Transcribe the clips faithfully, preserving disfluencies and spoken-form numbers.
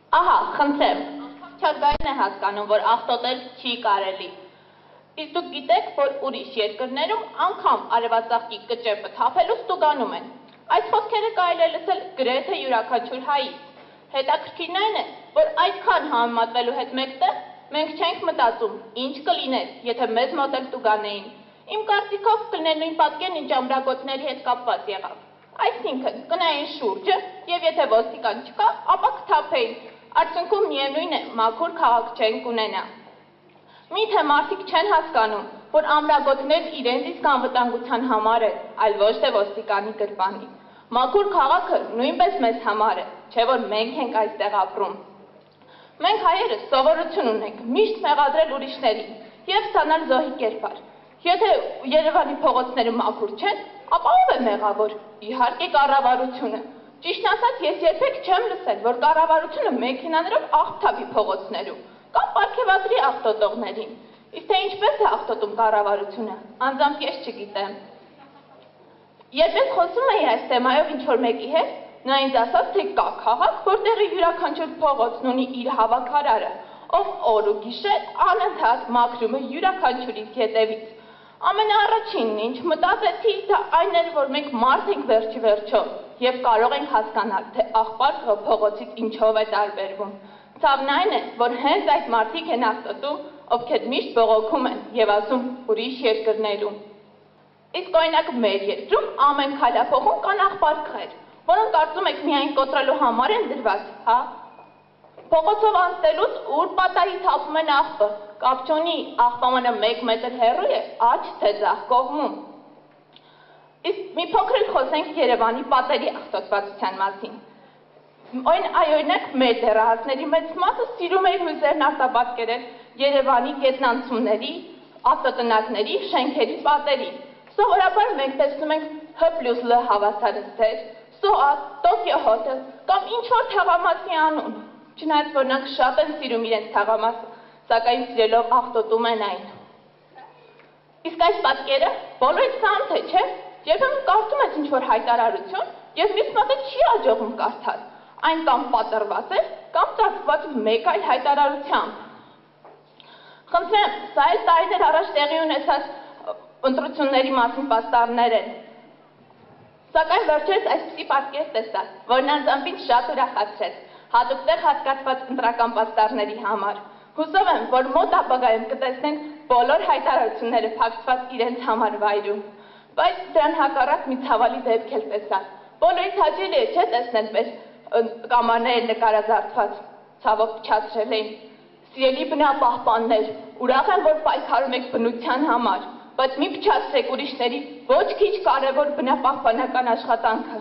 Ահա, խնդրեմ, Չարգային է հասկանում, որ աղտոտել չի կարելի։ Իսկ դուք գիտեք, որ ուրիշ երկրներում անգամ արևածաղկի կճեպը թափելու ստուգանում են։ Այս խոսքերը կարելի է լսել գրեթե յուրաքանչյուր հայից։ Հետաքրքիրն այն է, որ այդքան համեմատվելու հետ մեկտեղ մենք չենք մտածում, ինչ կլիներ, եթե մեզ մոտ էլ տուգանեին։ Իմ կարծիքով կլիներ նույն պատկերն, ինչ ամրագոտների հետ կապված եղավ։ Այսինքն, կնային շուրջը, եւ եթե ոստիկան չկա, ապա կթափեին։ Արդյունքում միևնույն է, մաքուր քաղաք չենք ունենա։ Միթե մարդիկ չեն հասկանում, որ ամրագոտներն իրենց իսկ անվտանգության համար է, այլ ոչ թե ոստիկանի գրպանի։ Մաքուր քաղաքը նույնպես մեզ համար է, չէ որ մենք ենք այստեղ ապրում։ Մենք հայերը սովորություն ունենք միշտ մեղադրել ուրիշներին եւ ստանալ զոհի կերպար։ Եթե Երևանի փողոցները մաքուր չեն, ապա ով է մեղավոր։ Իհարկե կառավարությունը։ Ճիշտն ասած, ես երբեք չեմ լսել, որ կառավարությունը մեքենաներով աղբ թափի փողոցներում կամ պարգևատրի աղտոտողներին։ Իսկ թե ինչպես է աղտոտում կառավարությունը, անձամբ ես չգիտեմ։ Երբ ես խոսում էի այս թեմայով ինչ-որ մեկի հետ, նա ինձ ասաց, թե կա քաղաք, որտեղ յուրաքանչյուր փողոցն ունի իր հավաքարարը, ով օր ու գիշեր անընդհատ մաքրում է յուրաքանչյուրից ետևից։ Ամենաառաջինն ինչ մտածեցի, դա այն էր, որ մենք մարդ ենք վերջի վերջո եւ կարող ենք հասկանալ, թե աղբարկը փողոցից ինչով է տարբերվում։ Ցավն այն է, որ հենց այդ մարդիկ են աղտոտում, ովքեր միշտ բողոքում են եւ ասում ուրիշ երկրներում։ Իսկ օրինակ մեր երկրում ամեն քայլափոխում կան աղբարկներ, որոնք կարծում եք միայն կոտրելու համար են դրված, հա։ Փողոցով անցնելուց ուր պատահի թափում են աղբը, կապ չունի աղբամանը մեկ մետր հեռու է, աջ թե ձախ կողմում։ Իսկ մի փոքր խոսենք Երևանի պատերի աղտոտվածության մասին։ Օրինակ մեր դեռահասների մեծ մասը սիրում էր հույզերն արտապատկերել Երևանի գետնանցումների, ավտոտնակների, շենքերի պատերին։ Սովորաբար մենք տեսնում ենք Հ պլյուս Լ հավասարը, Սոատ, Տոկիո հոթել կամ ինչ-որ թաղամասի անուն։ Չնայած որ նրանք շատ են սիրում իրենց թաղամասը, սակայն սիրելով աղտոտում են այն։ Իսկ այս պատկերը բոլորից սան թե չէ, երբեմն կարդում ես ինչ-որ հայտարարություն եւ մյուս մատը չի աջողում կարդալ։ Այն կամ պատրված է, կամ ծածկված մեկ այլ հայտարարությամբ։ Խնդրեմ, սա էլ տարիներ առաջ տեղի ունեցած ընտրությունների մասին պաստառներ են։ Սակայն վերջերս այսպիսի պատկեր տեսա, որն անձամբ ինձ շատ ուրախացրեց, հատուկ տեղ հատկացված ընտրական պաստառների համար։ Հուսով եմ, որ մոտ ապագայում կտեսնենք բոլոր հայտարարությունները փակցված իրենց համար վայրում։ Բայց դրան հակառակ մի ցավալի դեպք էլ տեսա։ Բոլորից հաճելի է չէ տեսնել մեր կամարները նկարազարդված, ցավոք փչացրել էին։ Սիրելի բնապահպաններ, ուրախ եմ, որ պայքարում եք բնության համար, բայց մի փչացրեք ուրիշների ոչ քիչ կարևոր բնապահպանական աշխատանքը։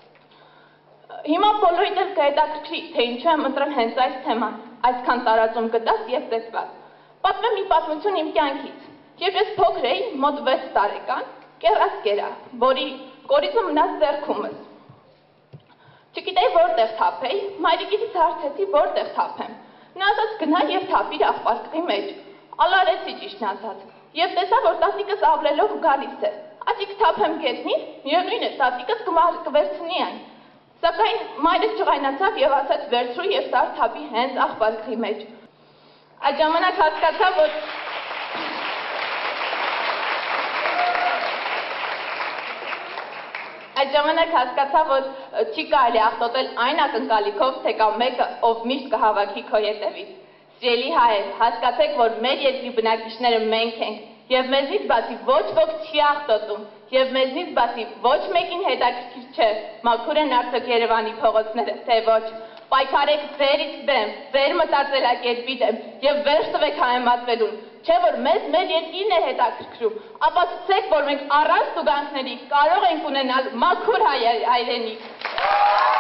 Հիմա բոլորիդ էլ կհետաքրքրի, թե ինչու եմ ընտրել հենց այս թեման, այսքան տարածում գտած եւ տեսված։ Պատմեմ մի պատմություն իմ կյանքից։ Երբ ես փոքր էի, մոտ վեց տարեկան, կեռաս կերա, որի կորիզը մնաց ձեռքումս։ Չգիտեի որտեղ թափեի, մայրիկից հարցեցի որտեղ թափեմ։ Նա ասաց գնա եւ թափիր աղբարկղի մեջ։ Ալարեցի ճիշտն ասած։ Եվ տեսա, որ տատիկս ավլելով գալիս է։ Ատիկ թափեմ գետնին, միևնույն է, տատիկս կվերցնի այն։ Սակայն մայրս ջղայնացավ եւ ասաց վերցրու եւ տար թափի հենց աղբարկղի մեջ։ Այդ ժամանակ հասկացա, որ Այդ ժամանակ հասկացա, որ չի կարելի աղտոտել այն ակնկալիքով, թե կա մեկը, ով միշտ կհավաքի քո ետևից։ Սիրելի հայեր, հասկացեք, որ մեր երկրի բնակիչները մենք ենք, եւ մեզնից բացի ոչ ոք չի աղտոտում, եւ մեզնից բացի ոչ մեկին հետաքրքիր չէ, մաքուր են արդյոք Երևանի փողոցները, թե ոչ։ Պայքարեք ձեր իսկ դեմ, ձեր մտածելակերպի դեմ եւ վերջ տվեք համեմատվելուն, չէ որ մեզ մեր երկիրն է հետաքրքրում, ապա ցույցեք, որ մենք առանց տուգանքների կարող ենք ունենալ մաքուր հայրենիք։